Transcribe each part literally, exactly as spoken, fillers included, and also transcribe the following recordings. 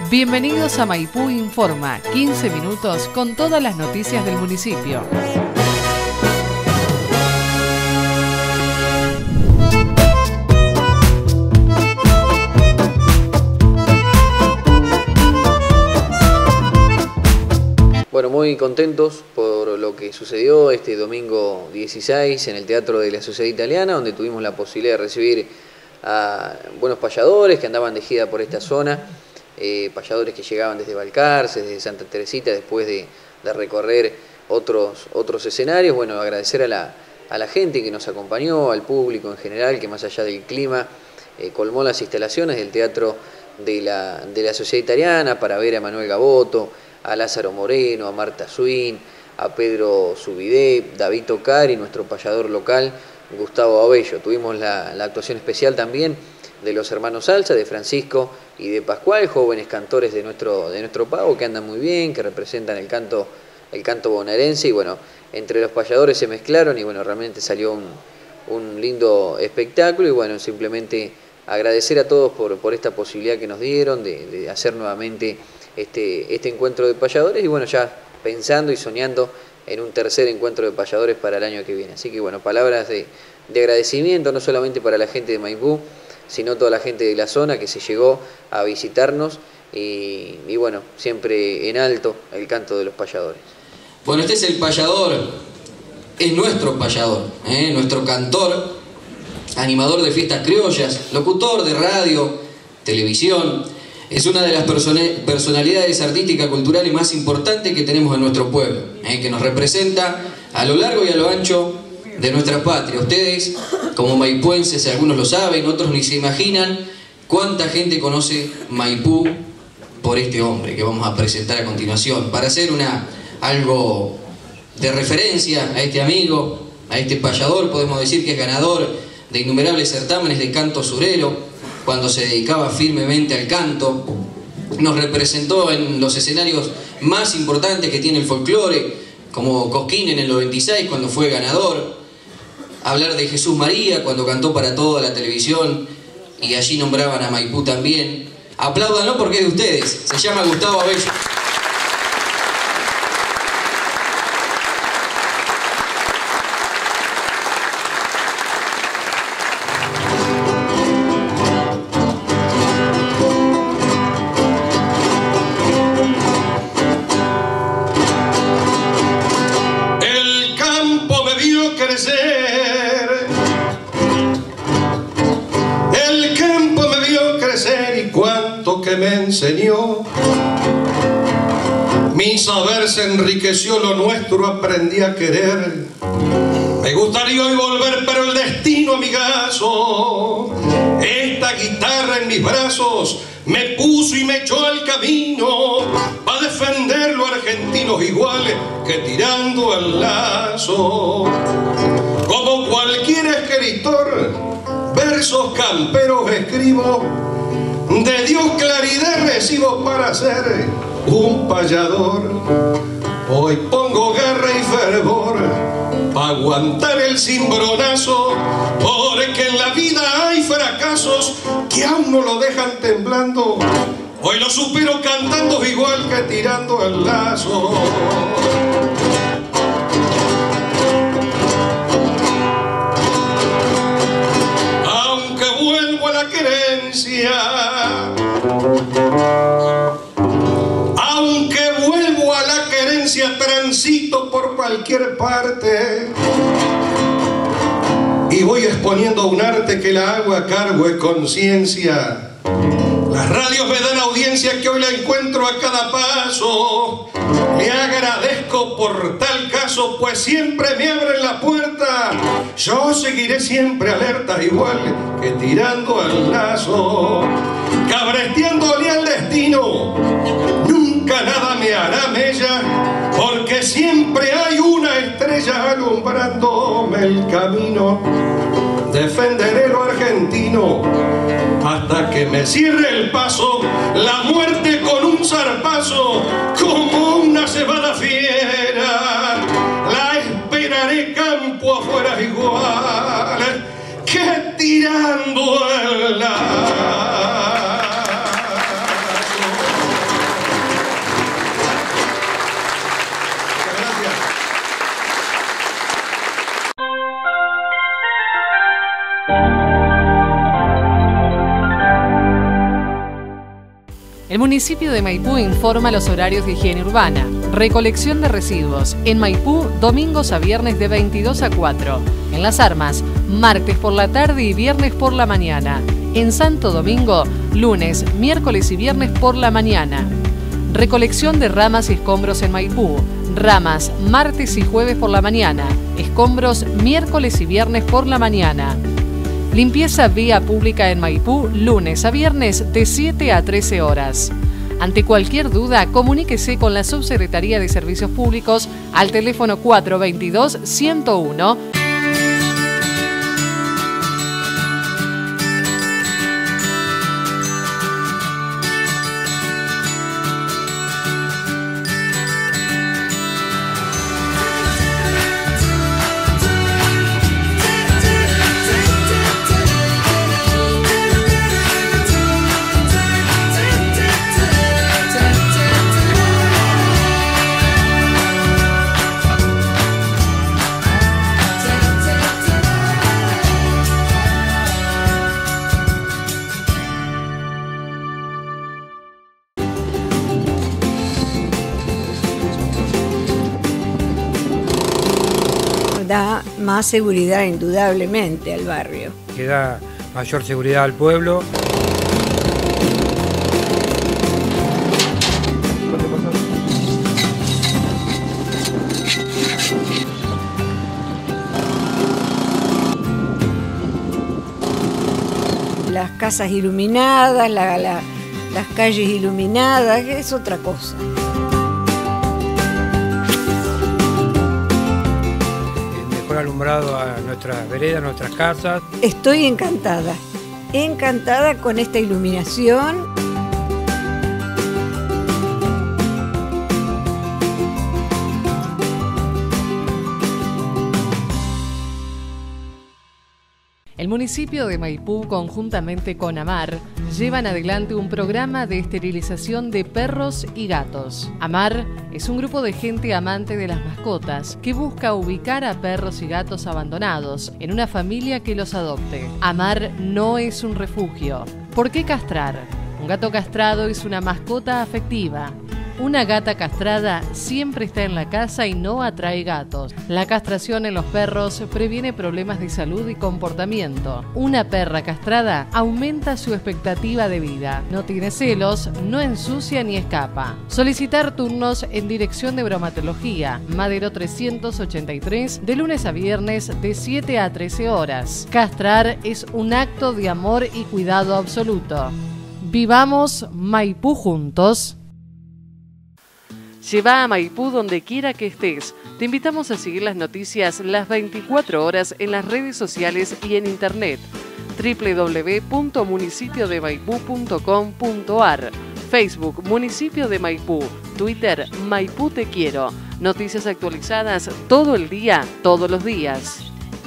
Bienvenidos a Maipú Informa, quince minutos con todas las noticias del municipio. Bueno, muy contentos por lo que sucedió este domingo dieciséis en el Teatro de la Sociedad Italiana, donde tuvimos la posibilidad de recibir a buenos payadores que andaban de gira por esta zona, eh, payadores que llegaban desde Balcarce, desde Santa Teresita, después de, de recorrer otros, otros escenarios. Bueno, agradecer a la, a la gente que nos acompañó, al público en general, que más allá del clima, eh, colmó las instalaciones del Teatro de la, de la Sociedad Italiana para ver a Manuel Gaboto, a Lázaro Moreno, a Marta Swin, a Pedro Subidé, David Tocar y nuestro payador local, Gustavo Abello. Tuvimos la, la actuación especial también de los hermanos Salsa, de Francisco y de Pascual, jóvenes cantores de nuestro, de nuestro pago que andan muy bien, que representan el canto, el canto bonaerense, y bueno, entre los payadores se mezclaron y bueno, realmente salió un, un lindo espectáculo. Y bueno, simplemente agradecer a todos por, por esta posibilidad que nos dieron de, de hacer nuevamente este, este encuentro de payadores, y bueno, ya pensando y soñando en un tercer encuentro de payadores para el año que viene. Así que bueno, palabras de, de agradecimiento no solamente para la gente de Maipú, sino toda la gente de la zona que se llegó a visitarnos, y, y bueno, siempre en alto el canto de los payadores. Bueno, este es el payador, es nuestro payador, ¿eh? Nuestro cantor, animador de fiestas criollas, locutor de radio, televisión. Es una de las personalidades artísticas culturales más importantes que tenemos en nuestro pueblo, ¿eh? Que nos representa a lo largo y a lo ancho de nuestra patria. Ustedes, como maipuenses, algunos lo saben, otros ni se imaginan cuánta gente conoce Maipú por este hombre que vamos a presentar a continuación. Para hacer una, algo de referencia a este amigo, a este payador, podemos decir que es ganador de innumerables certámenes de canto surero, cuando se dedicaba firmemente al canto. Nos representó en los escenarios más importantes que tiene el folclore, como Cosquín en el noventa y seis, cuando fue ganador. Hablar de Jesús María, cuando cantó para toda la televisión, y allí nombraban a Maipú también. Apláudanlo porque es de ustedes. Se llama Gustavo Abello. Que me enseñó, mi saber se enriqueció, lo nuestro aprendí a querer. Me gustaría hoy volver, pero el destino, amigazo, esta guitarra en mis brazos me puso y me echó al camino para defender los argentinos iguales que tirando al lazo. Como cualquier escritor, versos camperos escribo, de Dios claridad recibo para ser un payador. Hoy pongo garra y fervor para aguantar el cimbronazo, porque en la vida hay fracasos que aún no lo dejan temblando. Hoy lo supero cantando igual que tirando el lazo. Aunque vuelvo a la querencia, aunque vuelvo a la querencia, transito por cualquier parte y voy exponiendo un arte que la hago a cargo de conciencia. Las radios me dan audiencia que hoy la encuentro a cada paso. Le agradezco por tal caso, pues siempre me abren la puerta. Yo seguiré siempre alerta, igual que tirando al lazo, cabresteándole al destino. Nunca nada me hará mella, porque siempre hay una estrella alumbrándome el camino. Defenderé lo argentino hasta que me cierre el paso, la muerte con un zarpazo, como una cebada fiera. La esperaré campo afuera igual que tirando el lazo. El municipio de Maipú informa los horarios de higiene urbana. Recolección de residuos. En Maipú, domingos a viernes de veintidós a cuatro. En Las Armas, martes por la tarde y viernes por la mañana. En Santo Domingo, lunes, miércoles y viernes por la mañana. Recolección de ramas y escombros en Maipú. Ramas, martes y jueves por la mañana. Escombros, miércoles y viernes por la mañana. Limpieza vía pública en Maipú, lunes a viernes de siete a trece horas. Ante cualquier duda, comuníquese con la Subsecretaría de Servicios Públicos al teléfono cuatro dos dos, ciento uno. Da más seguridad indudablemente al barrio. Que da mayor seguridad al pueblo. Las casas iluminadas, la, la, las calles iluminadas, es otra cosa. Alumbrado a nuestras veredas, nuestras casas. Estoy encantada, encantada con esta iluminación. El municipio de Maipú, conjuntamente con AMAR, llevan adelante un programa de esterilización de perros y gatos. AMAR es un grupo de gente amante de las mascotas que busca ubicar a perros y gatos abandonados en una familia que los adopte. AMAR no es un refugio. ¿Por qué castrar? Un gato castrado es una mascota afectiva. Una gata castrada siempre está en la casa y no atrae gatos. La castración en los perros previene problemas de salud y comportamiento. Una perra castrada aumenta su expectativa de vida. No tiene celos, no ensucia ni escapa. Solicitar turnos en Dirección de Bromatología, Madero trescientos ochenta y tres, de lunes a viernes de siete a trece horas. Castrar es un acto de amor y cuidado absoluto. Vivamos Maipú juntos. Lleva a Maipú donde quiera que estés. Te invitamos a seguir las noticias las veinticuatro horas en las redes sociales y en internet. doble u doble u doble u punto municipio de maipú punto com punto ar, Facebook Municipio de Maipú, Twitter Maipú Te Quiero. Noticias actualizadas todo el día, todos los días.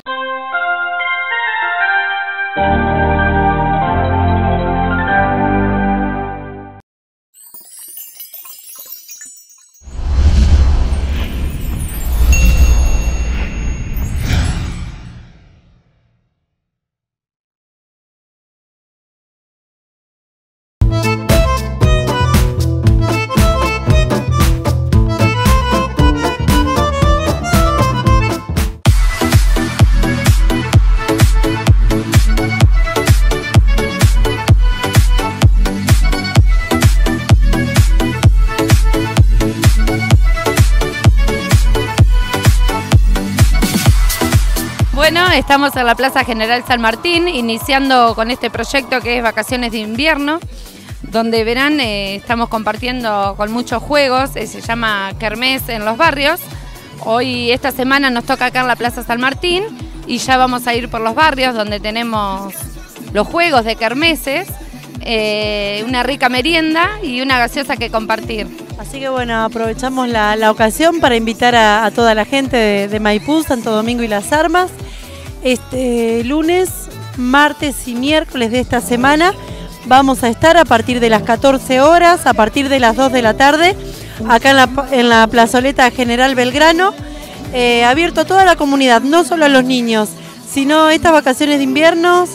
Bueno, estamos en la Plaza General San Martín, iniciando con este proyecto que es Vacaciones de Invierno, donde verán, eh, estamos compartiendo con muchos juegos, eh, se llama Kermés en los barrios. Hoy, esta semana nos toca acá en la Plaza San Martín y ya vamos a ir por los barrios donde tenemos los juegos de kermeses, eh, una rica merienda y una gaseosa que compartir. Así que bueno, aprovechamos la, la ocasión para invitar a, a toda la gente de, de Maipú, Santo Domingo y Las Armas. Este lunes, martes y miércoles de esta semana vamos a estar a partir de las catorce horas, a partir de las dos de la tarde, acá en la, en la plazoleta General Belgrano, eh, abierto a toda la comunidad, no solo a los niños, sino estas vacaciones de invierno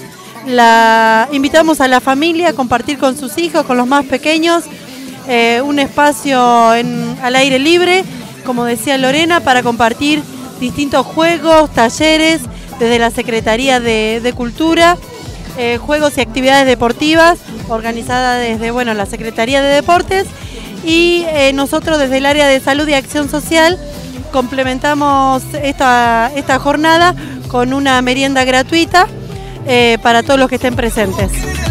La, invitamos a la familia a compartir con sus hijos, con los más pequeños, eh, un espacio en, al aire libre, como decía Lorena, para compartir distintos juegos, talleres, desde la Secretaría de, de Cultura, eh, juegos y actividades deportivas organizadas desde bueno, la Secretaría de Deportes, y eh, nosotros desde el área de Salud y Acción Social complementamos esta, esta jornada con una merienda gratuita eh, para todos los que estén presentes.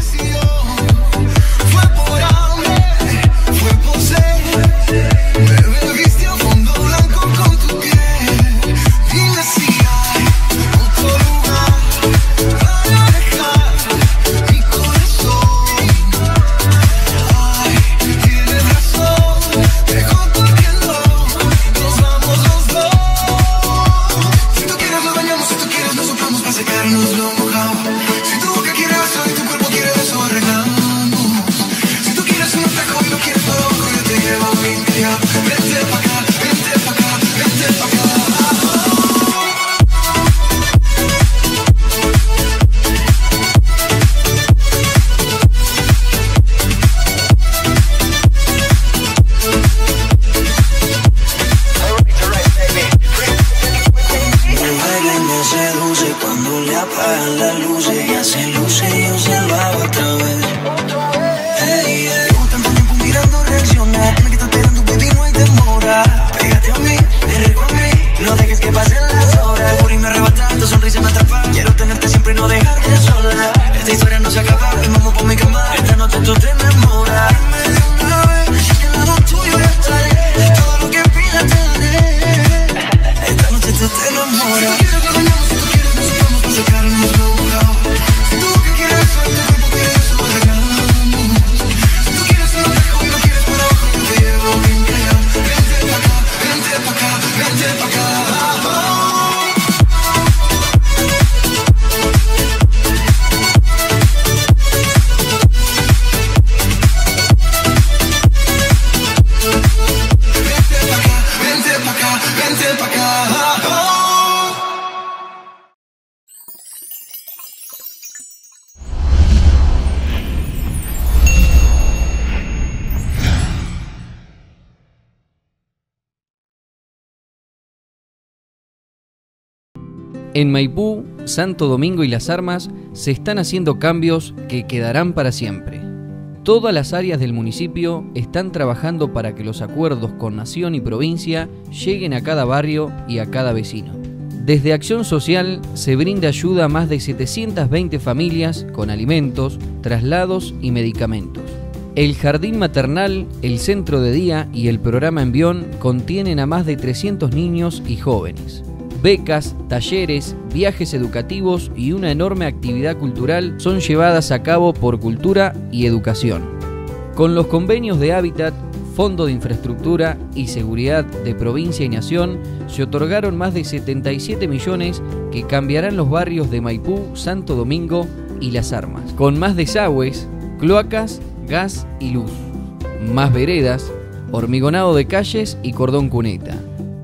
En Maipú, Santo Domingo y Las Armas se están haciendo cambios que quedarán para siempre. Todas las áreas del municipio están trabajando para que los acuerdos con nación y provincia lleguen a cada barrio y a cada vecino. Desde Acción Social se brinda ayuda a más de setecientas veinte familias con alimentos, traslados y medicamentos. El Jardín Maternal, el Centro de Día y el Programa Envión contienen a más de trescientos niños y jóvenes. Becas, talleres, viajes educativos y una enorme actividad cultural son llevadas a cabo por Cultura y Educación. Con los convenios de Hábitat, Fondo de Infraestructura y Seguridad de Provincia y Nación, se otorgaron más de setenta y siete millones que cambiarán los barrios de Maipú, Santo Domingo y Las Armas, con más desagües, cloacas, gas y luz, más veredas, hormigonado de calles y cordón cuneta,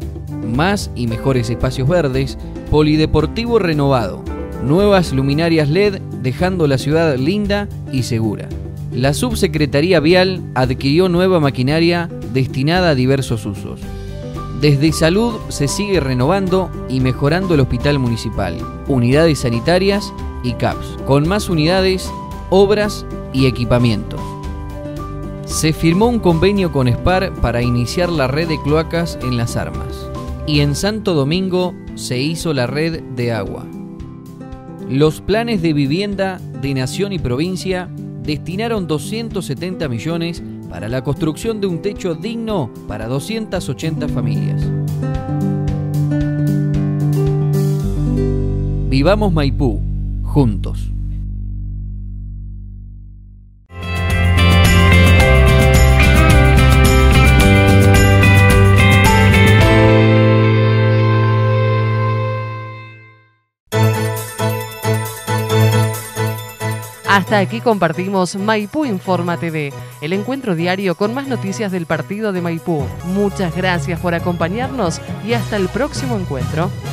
más y mejores espacios verdes, polideportivo renovado, nuevas luminarias L E D dejando la ciudad linda y segura. La Subsecretaría Vial adquirió nueva maquinaria destinada a diversos usos. Desde Salud se sigue renovando y mejorando el hospital municipal, unidades sanitarias y C A Ps, con más unidades, obras y equipamientos. Se firmó un convenio con SPAR para iniciar la red de cloacas en Las Armas. Y en Santo Domingo se hizo la red de agua. Los planes de vivienda de Nación y Provincia destinaron doscientos setenta millones para la construcción de un techo digno para doscientas ochenta familias. Vivamos Maipú, juntos. Hasta aquí compartimos Maipú Informa T V, el encuentro diario con más noticias del partido de Maipú. Muchas gracias por acompañarnos y hasta el próximo encuentro.